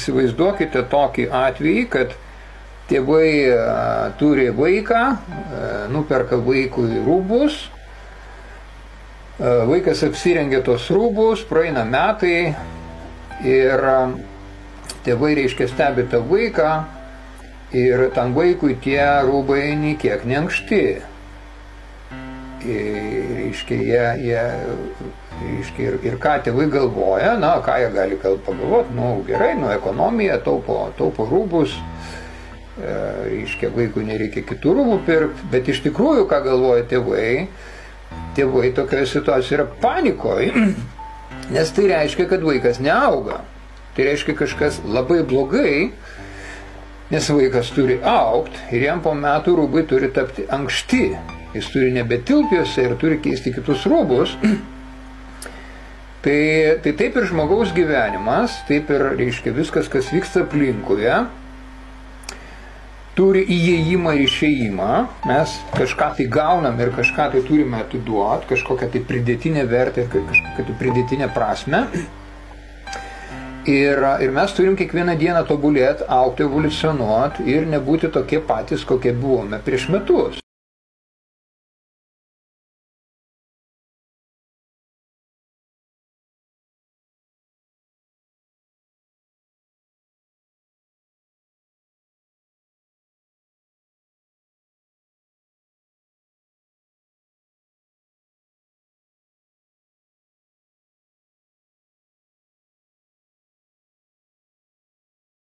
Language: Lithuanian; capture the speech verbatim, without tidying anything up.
įsivaizduokite tokį atvejį, kad tėvai turi vaiką, nuperka vaikui rūbus, vaikas apsirengia tos rūbus, praeina metai ir tėvai, reiškia, stebi tą vaiką ir tam vaikui tie rūbai nei kiek neankšti. Ir, reiškia, jie, jie, reiškia, ir, ir ką tėvai galvoja, na, ką jie gali pagalvoti, nu, gerai, nu, ekonomija, taupo, taupo rūbus, reiškia, vaikui nereikia kitų rūbų pirkti, bet iš tikrųjų, ką galvoja tėvai, tėvai tokioje situacijoje yra panikoje, nes tai reiškia, kad vaikas neauga. Tai reiškia kažkas labai blogai, nes vaikas turi augti ir jam po metų rūbai turi tapti ankšti. Jis turi nebetilpti juose ir turi keisti kitus rūbus. Tai, tai taip ir žmogaus gyvenimas, taip ir, reiškia, viskas, kas vyksta aplinkuje, turi įėjimą ir išėjimą, mes kažką tai gaunam ir kažką tai turime atiduoti, kažkokią tai pridėtinę vertę ir kažkokią tai pridėtinę prasme. Ir, ir mes turim kiekvieną dieną tobulėti, augti, evoliucionuoti ir nebūti tokie patys, kokie buvome prieš metus.